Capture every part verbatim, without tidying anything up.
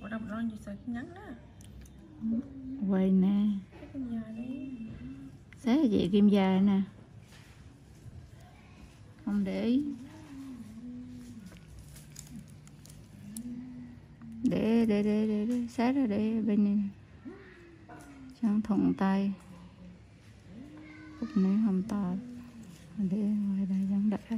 đâu nó như sợi ngắn đó. Quay nè. Cái kim dài đấy. Xé vậy kim dài nè. Không để ý. Để để để để, để. Xé ra để bên này. Chẳng thuận tay. Cúc nếu không to. Để ngoài đây chẳng đã.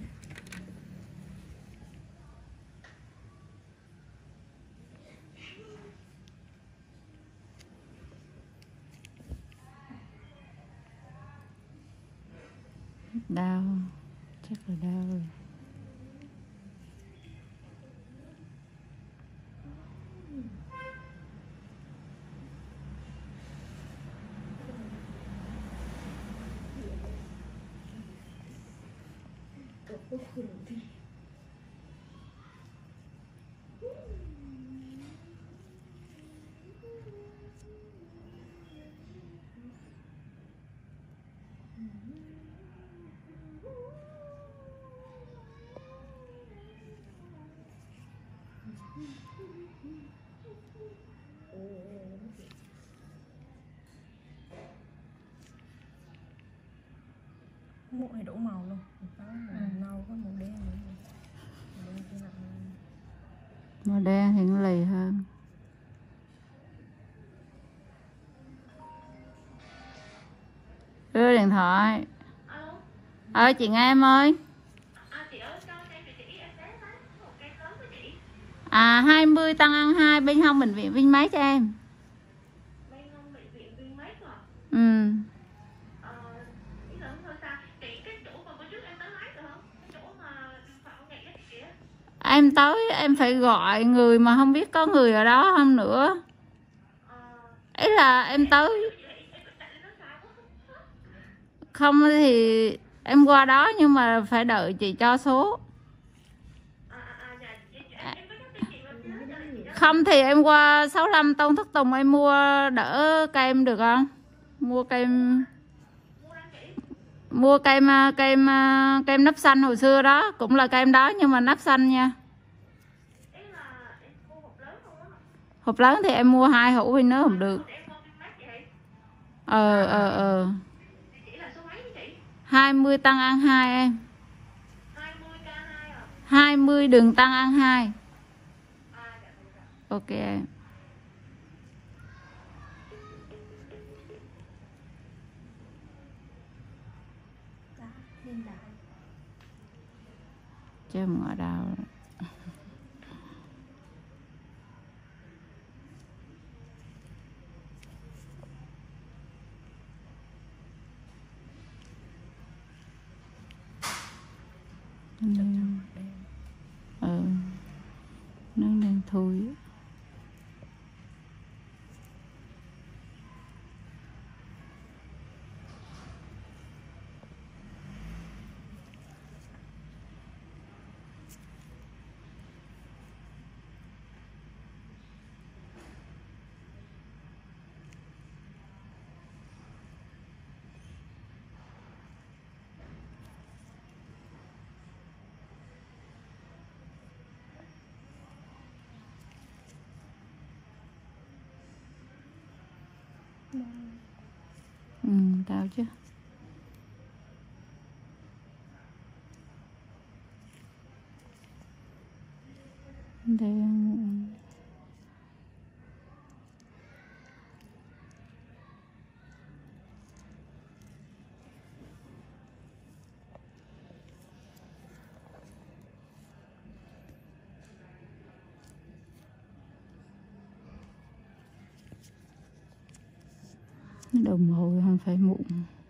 Đau, chắc là đau rồi. Mụn này đủ màu luôn. Đó, màu nâu có màu đen nữa. Màu đen kia nặng. Màu đen thì nó lì hơn. Đưa điện thoại. Ờ chị nghe em ơi. À hai mươi Tăng An hai bên hông bệnh viện Vinmec cho em. Bên hông bệnh viện Vinmec à? Ừ. Ờ, ý là không thôi sao? Chị cái chỗ mà bữa trước em tới lái được không? Cái chỗ mà Phạm Ngọc Nghị á chị kìa. Em tới em phải gọi người mà không biết có người ở đó không nữa. Ý là em tới. Không thì em qua đó nhưng mà phải đợi chị cho số. Không thì em qua sáu lăm Tôn Thất Tùng em mua đỡ kem được không? Mua kem Mua kem kem kem nắp xanh hồi xưa đó, cũng là kem đó nhưng mà nắp xanh nha. Hộp lớn thì em mua hai hũ thì nó không được. Ờ ờ ờ. hai mươi Tăng An hai em. hai mươi đường Tăng An hai. Ok em. Châm ở đâu? Ừ. Nó đang thui. Ừ, tao chứ. Đây đồng hồ không phải mụn.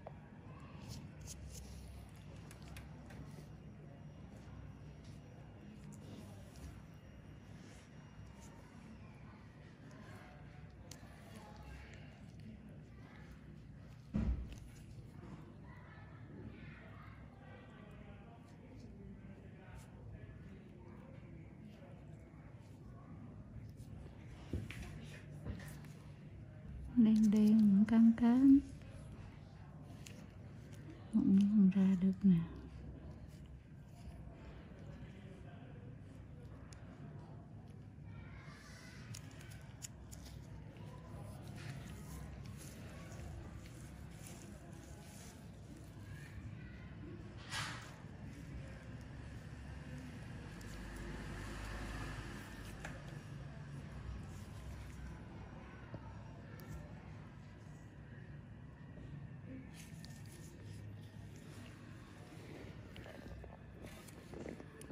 Đen đen cam cam. Mụn không ra được nè.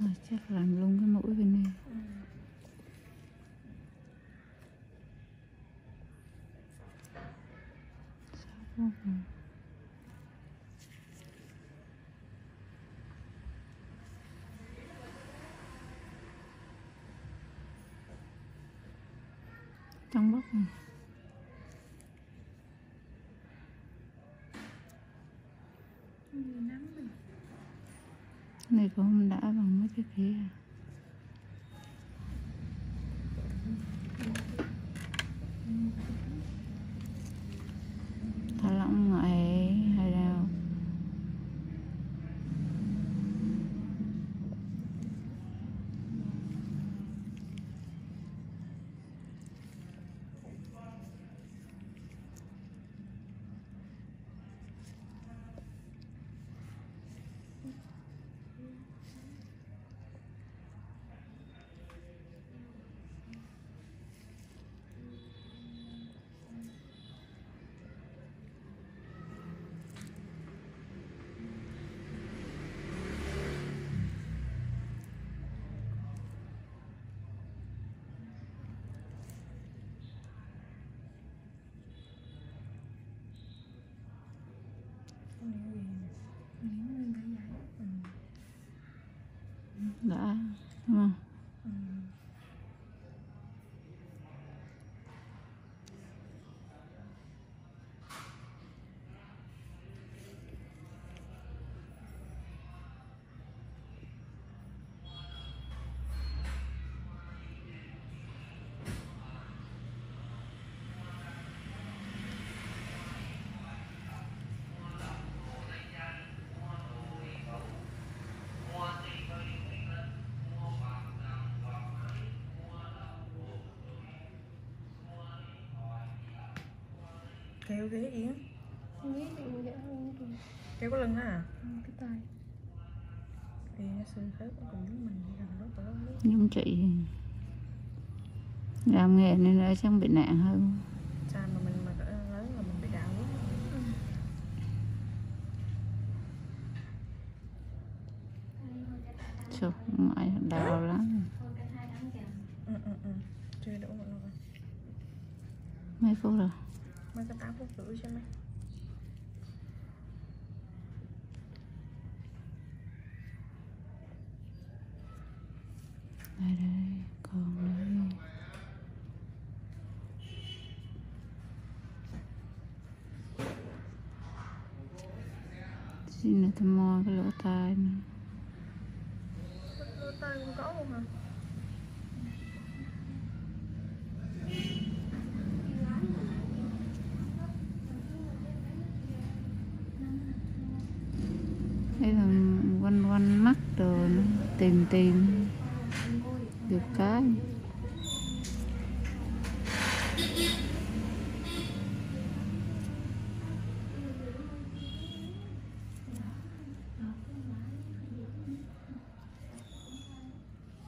Rồi chắc làm luôn cái mũi bên này. Ừ. Ừ. Trong bóc này. Nhiều lắm rồi. Cái này cũng không đã bằng mấy cái kia. Thả lỏng ngoại hay nào. Đã đúng không? Ừ. Kéo ghế Yến. Nghĩ thì dạ luôn rồi. Kéo cái lưng á à? Cái tay. Thì nó xương khớp nó cùng với mình gần đó có lúc. Giống chị làm nghề nên nó chắc bị nạn hơn. Sao mà mình mà cỡ lớn là mình bị đau quá. Chụp ngoại đau lắm. Ừ ừ ừ. Chưa đủ một rồi. Mấy phút rồi? Mấy cái tám phút rưỡi chứ mấy. Đây đây, còn đây. Xin là tôi moi cái lỗ tai nữa. Lỗ tai cũng có luôn hả? Đây là quanh quanh mắt rồi nó tìm tìm được cái.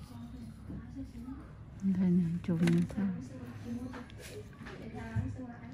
Đây nè, chụp như sao.